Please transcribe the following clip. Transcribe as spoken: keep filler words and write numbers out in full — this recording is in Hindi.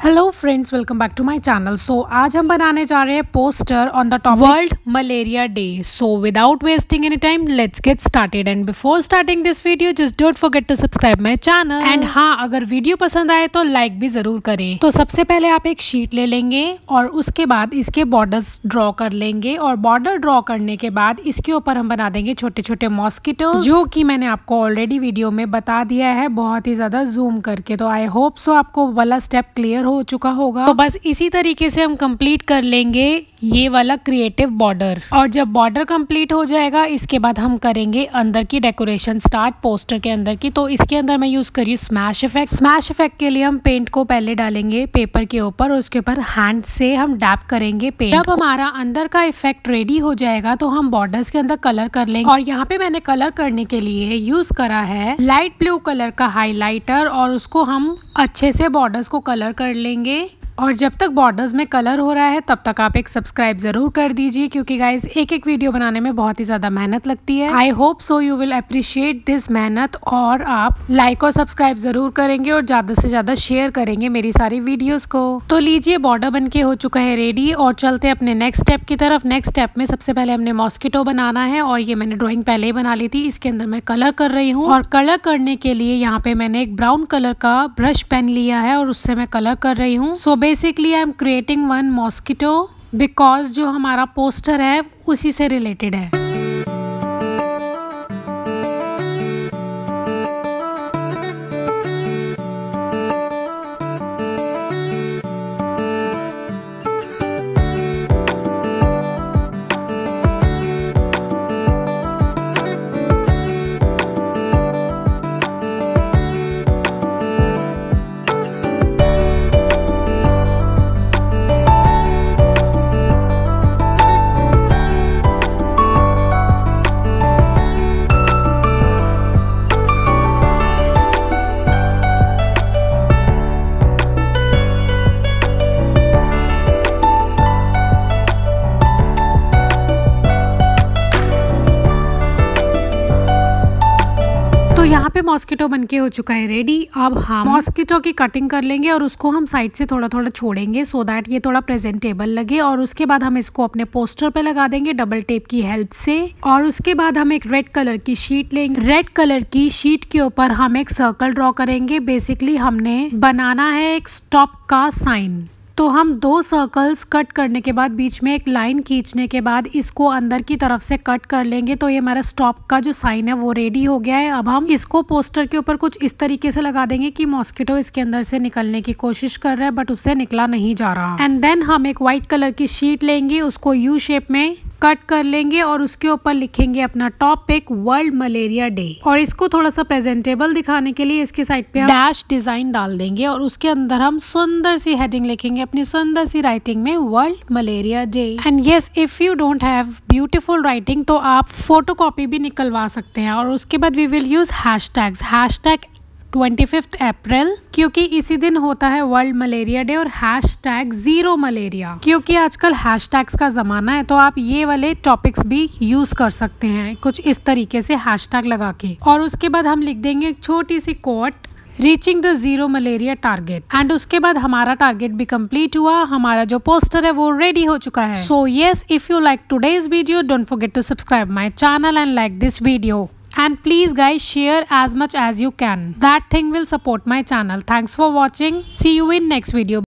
Hello friends, welcome back to my channel. So आज हम बनाने जा रहे हैं poster on the topic world malaria day. So without wasting any time let's get started and before starting this video just don't forget to subscribe my channel and हाँ, अगर वीडियो पसंद आए तो लाइक भी जरूर करें। तो सबसे पहले आप एक शीट ले लेंगे और उसके बाद इसके बॉर्डर्स ड्रॉ कर लेंगे और बॉर्डर ड्रॉ करने के बाद इसके ऊपर हम बना देंगे छोटे छोटे मॉस्किटो, जो कि मैंने आपको ऑलरेडी वीडियो में बता दिया है बहुत ही ज्यादा जूम करके। तो आई होप सो आपको वाला स्टेप क्लियर हो चुका होगा। तो बस इसी तरीके से हम कंप्लीट कर लेंगे ये वाला क्रिएटिव बॉर्डर। और जब बॉर्डर कंप्लीट हो जाएगा इसके बाद हम करेंगे अंदर की डेकोरेशन स्टार्ट पोस्टर के अंदर की। तो इसके अंदर मैं यूज करी स्मैश इफेक्ट। स्मैश इफेक्ट के लिए हम पेंट को पहले डालेंगे पेपर के ऊपर और उसके ऊपर हैंड से हम डैप करेंगे पेंट। जब हमारा अंदर का इफेक्ट रेडी हो जाएगा तो हम बॉर्डर्स के अंदर कलर कर लेंगे। और यहाँ पे मैंने कलर करने के लिए यूज करा है लाइट ब्लू कलर का हाईलाइटर और उसको हम अच्छे से बॉर्डर्स को कलर कर लेंगे। और जब तक बॉर्डर्स में कलर हो रहा है तब तक आप एक सब्सक्राइब जरूर कर दीजिए, क्योंकि गाइस एक एक वीडियो बनाने में बहुत ही ज्यादा मेहनत लगती है। I hope so you will appreciate this मेहनत और आप लाइक और सब्सक्राइब जरूर करेंगे और ज्यादा से ज्यादा शेयर करेंगे मेरी सारी वीडियोस को। तो लीजिए, बॉर्डर बन के हो चुका है रेडी और चलते अपने नेक्स्ट स्टेप की तरफ। नेक्स्ट स्टेप में सबसे पहले हमने मॉस्किटो बनाना है और ये मैंने ड्रॉइंग पहले ही बना ली थी। इसके अंदर मैं कलर कर रही हूँ और कलर करने के लिए यहाँ पे मैंने एक ब्राउन कलर का ब्रश पेन लिया है और उससे मैं कलर कर रही हूँ। So basically I am creating one mosquito because जो हमारा पोस्टर है उसी से रिलेटेड है। यहाँ पे मॉस्किटो बनके हो चुका है रेडी। अब हम मॉस्किटो की कटिंग कर लेंगे और उसको हम साइड से थोड़ा थोड़ा छोड़ेंगे सो दैट ये थोड़ा प्रेजेंटेबल लगे। और उसके बाद हम इसको अपने पोस्टर पे लगा देंगे डबल टेप की हेल्प से। और उसके बाद हम एक रेड कलर की शीट लेंगे। रेड कलर की शीट के ऊपर हम एक सर्कल ड्रॉ करेंगे। बेसिकली हमने बनाना है एक स्टॉप का साइन। तो हम दो सर्कल्स कट करने के बाद बीच में एक लाइन खींचने के बाद इसको अंदर की तरफ से कट कर लेंगे। तो ये हमारा स्टॉप का जो साइन है वो रेडी हो गया है। अब हम इसको पोस्टर के ऊपर कुछ इस तरीके से लगा देंगे कि मॉस्किटो इसके अंदर से निकलने की कोशिश कर रहा है बट उससे निकला नहीं जा रहा। एंड देन हम एक व्हाइट कलर की शीट लेंगे, उसको यू शेप में कट कर लेंगे और उसके ऊपर लिखेंगे अपना टॉपिक वर्ल्ड मलेरिया डे। और इसको थोड़ा सा प्रेजेंटेबल दिखाने के लिए इसके साइड पे हम डैश डिजाइन डाल देंगे और उसके अंदर हम सुंदर सी हेडिंग लिखेंगे अपनी सुंदर सी राइटिंग में world malaria day. And yes, if you don't have beautiful writing तो आप फोटो कॉपी भी निकलवा सकते हैं। और उसके बाद we will use hashtags hashtag पच्चीस अप्रैल, क्योंकि इसी दिन होता है वर्ल्ड मलेरिया डे, और हैश टैग जीरो मलेरिया, क्योंकि आजकल हैश टैग्स का जमाना है। तो आप ये वाले टॉपिक्स भी यूज कर सकते हैं कुछ इस तरीके से हैश टैग लगा के। और उसके बाद हम लिख देंगे एक छोटी सी quote, reaching the zero malaria target. And उसके बाद हमारा टारगेट भी कंप्लीट हुआ। हमारा जो पोस्टर है वो रेडी हो चुका है। So yes, if you like today's video don't forget to subscribe my channel and like this video. And please guys, share as much as you can. That thing will support my channel. Thanks for watching. See you in next video.